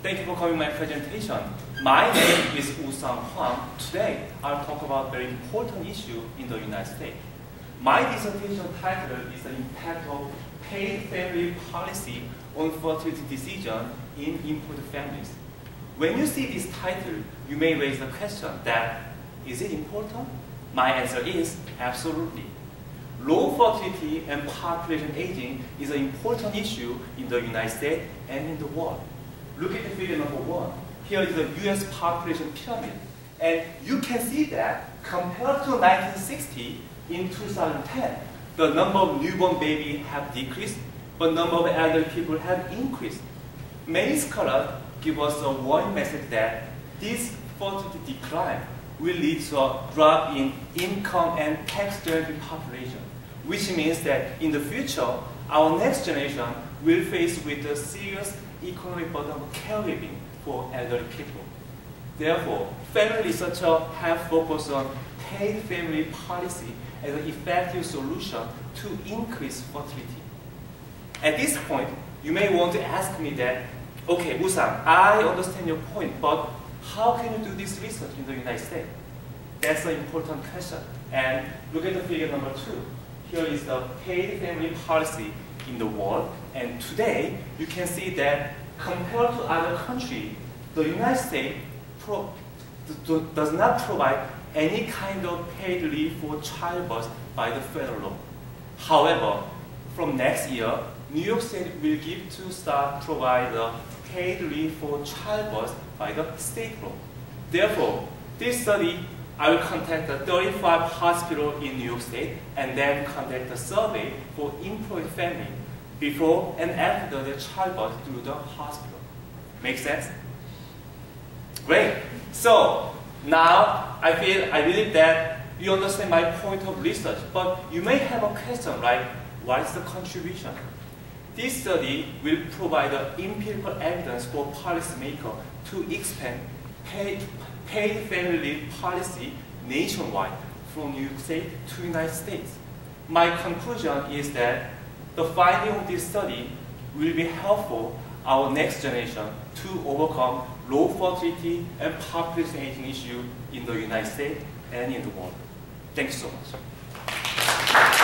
Thank you for coming to my presentation. My name is Woosang Hwang. Today, I'll talk about a very important issue in the United States. My dissertation title is the impact of paid family policy on fertility decision in imported families. When you see this title, you may raise the question that, is it important? My answer is absolutely. Low fertility and population aging is an important issue in the United States and in the world. Look at the figure number 1. Here is the US population pyramid. And you can see that compared to 1960, in 2010, the number of newborn babies have decreased, but number of elderly people have increased. Many scholars give us a warning message that this fertility decline will lead to a drop in income and tax-generating population, which means that in the future, our next generation will face with a serious economic burden of caregiving for elderly people. Therefore, family researchers have focused on paid family policy as an effective solution to increase fertility. At this point, you may want to ask me that, okay, Woosang, I understand your point, but how can you do this research in the United States? That's an important question. And look at the figure number 2. Here is the paid family policy in the world. And today, you can see that compared to other countries, the United States does not provide any kind of paid leave for childbirth by the federal law. However, from next year, New York State will start provide the paid leave for childbirth by the state law. Therefore, this study, I will contact the 35 hospitals in New York State and then conduct a survey for employed family before and after the childbirth through the hospital. Make sense? Great. So now I believe that you understand my point of research, but you may have a question like, what is the contribution? This study will provide the empirical evidence for policymakers to expand paid family leave policy nationwide from New York State to the United States. My conclusion is that the finding of this study will be helpful our next generation to overcome low fertility and population aging issue in the United States and in the world. Thank you so much.